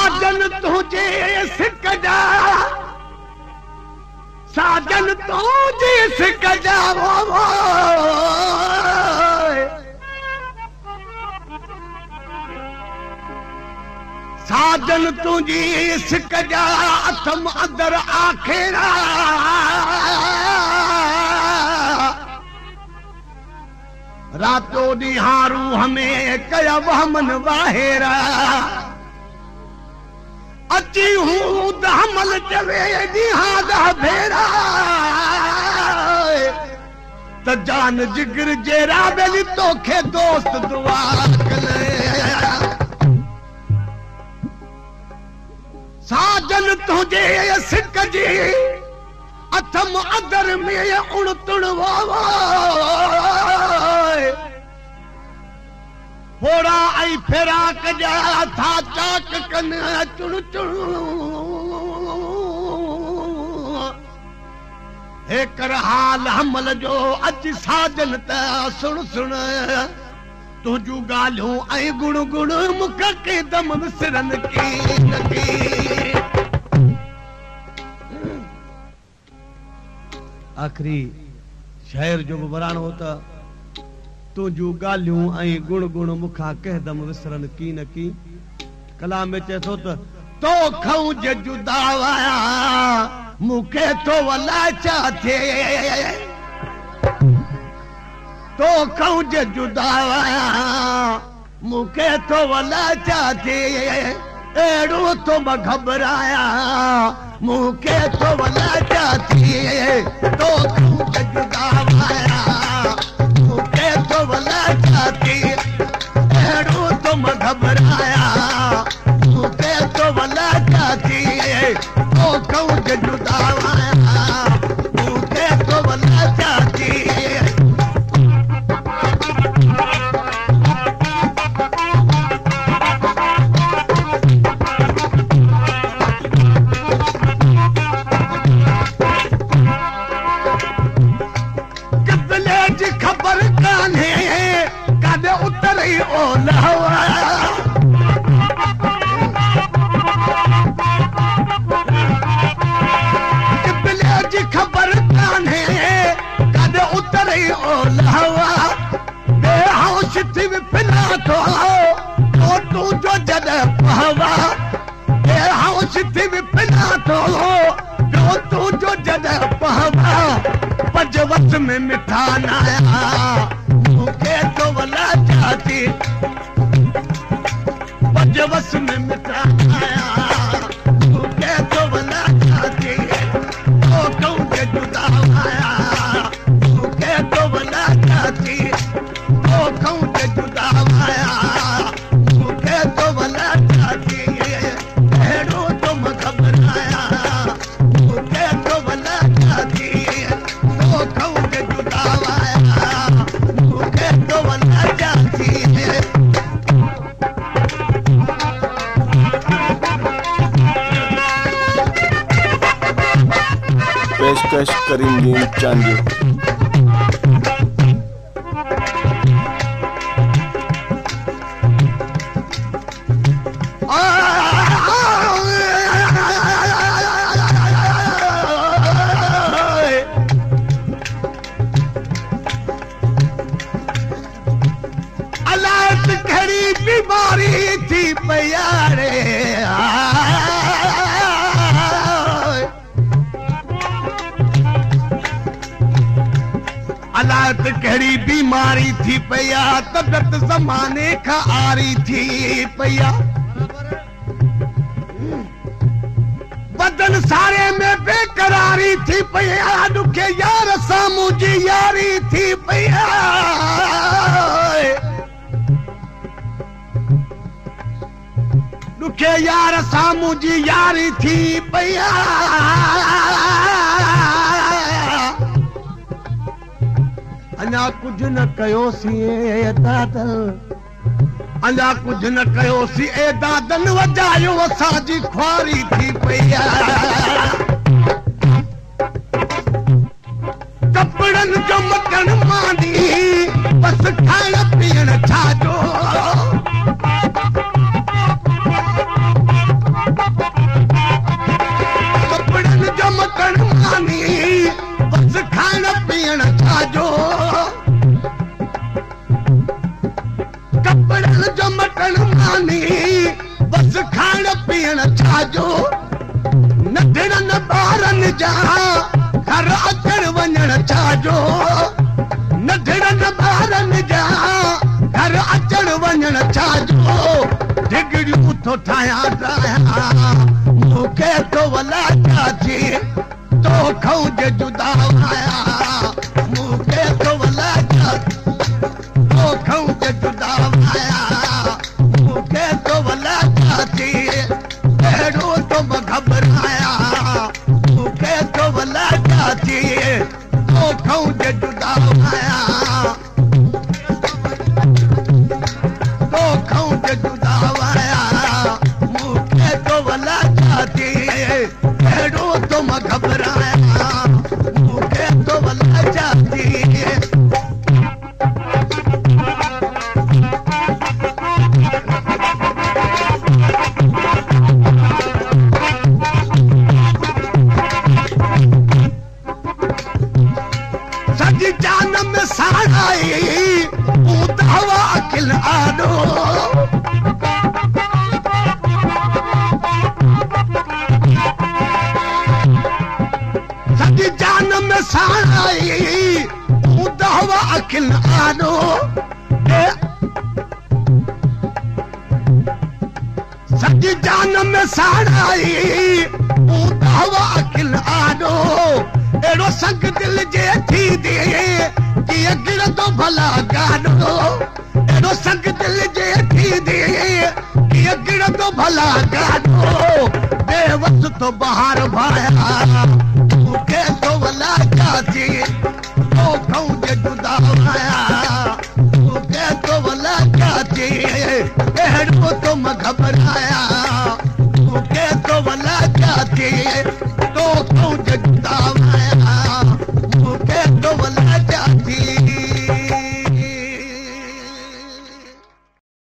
साजन तुझे सिक जा साजन तुझे सिक जा साजन तुझी सिक जा अथम अंदर आखेरा रातो ॾींहारू हमें कया वहमन वाहेरा अची हूं दहमल चवे ॾींहां दा भेरा त जान जिगर जेरा बेली तोखे दोस्त दुआ कले साजन तुझे सिक जी अथम अदर में उण तुण फोड़ा आई फिराक जा था चाक कन चुण चुण हेकर हाल हमल जो अच साजन त सुण सुण तुझू गालियूं ऐं गुण गुण मुख के दम विसरन की नकी आखिरी शायर जो बरानो होता तुझू गालियूं ऐं गुण गुण मुखा कहदम विसरन की न की कलाम में चए थो तो खऊं जे जुदा वाया मूंखे तो वलाचा थे तो खऊं जे जुदा वाया मूंखे तो वलाचा थे एड़ो तो म घबराया मूंखे तो वलाचा थी तो खऊं जे जुदा वाया मूंखे तो वलाचा थी एड़ो तो म घबराया मूंखे तो वलाचा थी तो खऊं जे जुदा वाया मूंखे तो वलाचा थी पजवस में मिठा नाया मूंखे तो वलाचा थी पजवस में मिठा नाया मूंखे तो वलाचा थी तो कहूं जे जुदा आया मूंखे तो वलाचा थी तो कहूं जे जुदा आया मूंखे तो वलाचा थी अहिड़ो तो म घबराया मूंखे तो वलाचा थी तो कहूं जे जुदा आया मूंखे तो वलाचा थी पेशकश करीमदीन चांदी अलात घड़ी बीमारी थी प्यारे अलात घड़ी बीमारी थी पया तबत जमाने का आरी थी पया बदन सारे में बेकरारी थी पया दुखे यार सामू जी यारी थी पया दुखे यार सामू जी यारी थी पया अञा कुछ न कयोसी ए दादल अञा कुछ न कयोसी ए दादल वजायो असांजी ख्वारी थी पया कपड़न जो मटन मांदी बस खाइण पीअण छाजो रोज़ खाइण पीअण छाजो नंढड़नि ॿारनि जा घर अचण वञण छाजो नंढड़नि ॿारनि जा घर अचण वञण छाजो डिगड़ियूं थो ठाहियां ठाहियां मूंखे तो वलाचा थी तो खां जे जुदा आया मूंखे तो वलाचा तो खां जे जुदा आया मूंखे तो वलाचा थी अहिड़ो तो मां घबराया मूंखे तो वलाचा थी तो खां जे जुदा आया तो खां जे जुदा आया मूंखे तो वलाचा थी अहिड़ो तो मां घबराया मूंखे तो वलाचा थी सॼी जान में साड़ाई हवा अखिल आॾो सॼी जान में साड़ाई हवा अखिल आॾो सॼी जान में साड़ाई हवा अखिल आॾो अहिड़ो संग दिल जे थी दे कीअं गिरंदो भला गाॾो अहिड़ो संग दिल जे थी दे कीअं गिरंदो भला गाॾो बेवस तो बहार भाया मूंखे तो वलाचा थी तो खां जे जुदा आया मूंखे तो वलाचा थी अहिड़ो तो मां घबराया